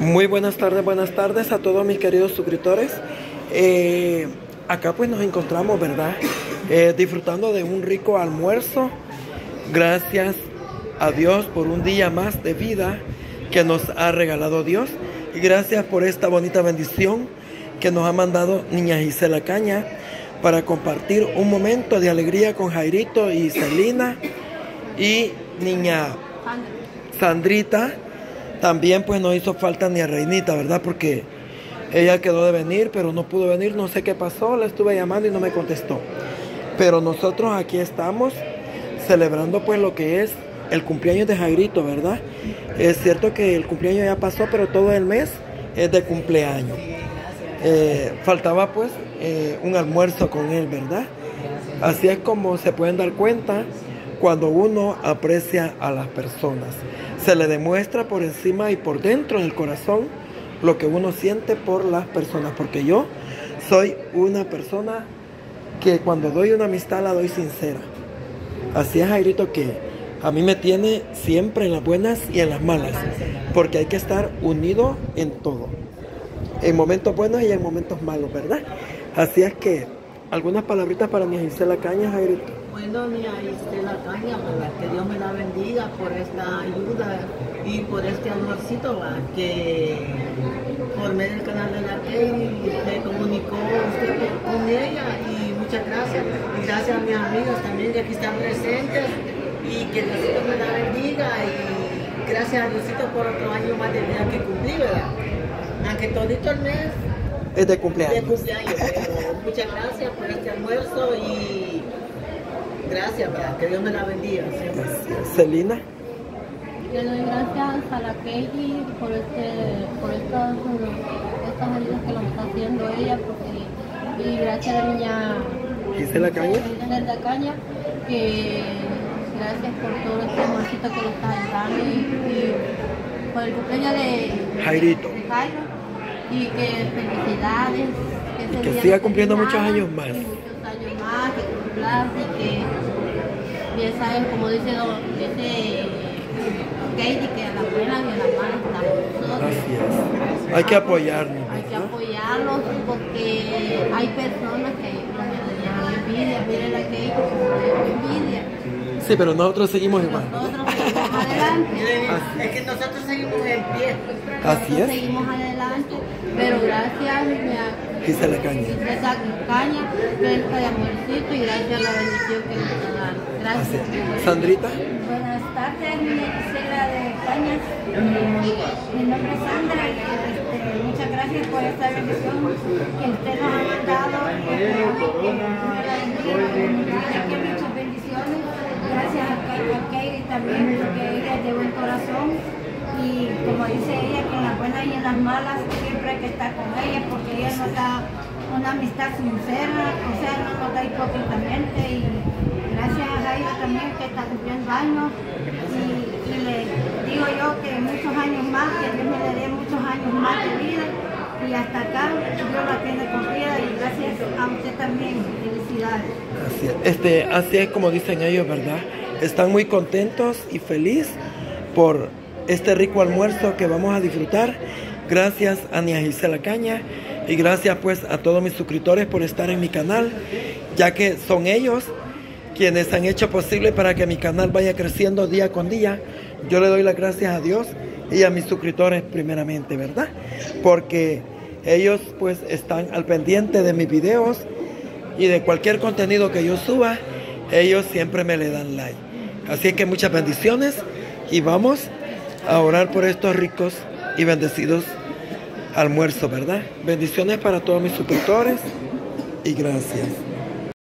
Muy buenas tardes a todos mis queridos suscriptores. Acá pues nos encontramos, ¿verdad? Disfrutando de un rico almuerzo. Gracias a Dios por un día más de vida que nos ha regalado Dios. Y gracias por esta bonita bendición que nos ha mandado niña Gisela Caña para compartir un momento de alegría con Jairito y Celina y niña Sandrita. También pues no hizo falta ni a Reinita, ¿verdad? Porque ella quedó de venir, pero no pudo venir. No sé qué pasó, la estuve llamando y no me contestó. Pero nosotros aquí estamos celebrando pues lo que es el cumpleaños de Jairito, ¿verdad? Es cierto que el cumpleaños ya pasó, pero todo el mes es de cumpleaños. Faltaba pues un almuerzo con él, ¿verdad? Así es como se pueden dar cuenta cuando uno aprecia a las personas. Se le demuestra por encima y por dentro del corazón lo que uno siente por las personas. Porque yo soy una persona que cuando doy una amistad la doy sincera. Así es Jairito, que a mí me tiene siempre en las buenas y en las malas. Porque hay que estar unido en todo. En momentos buenos y en momentos malos, ¿verdad? Así es que algunas palabritas para mi Gisela Caña, Jairito. Bueno, mi Gisela Caña, ¿verdad? Que Dios me la bendiga por esta ayuda y por este almuercito, ¿verdad? Que por medio del canal de la Key se comunicó usted con ella, y muchas gracias. Y gracias a mis amigos también que aquí están presentes, y que Diosito me la bendiga, y gracias a Diosito por otro año más de vida que cumplí, ¿verdad? Aunque todito el mes es de cumpleaños. Pero muchas gracias por este almuerzo y gracias, ¿verdad? Que Dios me la bendiga. Gracias. Celina. Le doy gracias a la Katie por estas ayudas que nos está haciendo ella, y gracias a la niña Gisela Caña. Gisela Caña, que gracias por todo este almuercito que nos está dando y por el cumpleaños de Jairito. Y que felicidades. Que siga cumpliendo muchos años más. Muchos años más, que cumplas y que bien sabes, como dice Katie, que a las buenas y a las malas estamos nosotros. Gracias. Hay que apoyarnos. Hay que apoyarlos porque hay personas que le dan envidia. Miren a Katie como le dan envidia. Sí, pero nosotros seguimos igual. Nosotros seguimos adelante. Es que nosotros seguimos en pie. Así es. Seguimos adelante, pero gracias a Gisela Caña. Gisela Caña, que es de amorcito, y gracias a la bendición que nos está dando. Gracias. Sandrita. Buenas tardes, mi Gisela de Cañas. Mi nombre es Sandra y muchas gracias por esta bendición que usted nos ha mandado. Que muchas bendiciones. Gracias a Katie también, porque ella es de buen corazón. Y como dice ella, que en las buenas y en las malas siempre hay que estar con ella, porque ella nos da una amistad sincera, o sea, no nos da hipócritamente. Y gracias a Jairo también, que está cumpliendo años, y le digo yo que muchos años más, que Dios me le dé muchos años más de vida, y hasta acá Dios la tiene cumplida, y gracias a usted también. Felicidades. Así es como dicen ellos, ¿verdad? Están muy contentos y felices por este rico almuerzo que vamos a disfrutar. Gracias a niña Gisela Caña, y gracias pues a todos mis suscriptores por estar en mi canal, ya que son ellos quienes han hecho posible para que mi canal vaya creciendo día con día. Yo le doy las gracias a Dios y a mis suscriptores primeramente, ¿verdad? Porque ellos pues están al pendiente de mis videos y de cualquier contenido que yo suba. Ellos siempre me le dan like. Así que muchas bendiciones, y vamos a orar por estos ricos y bendecidos almuerzos, ¿verdad? Bendiciones para todos mis suscriptores y gracias.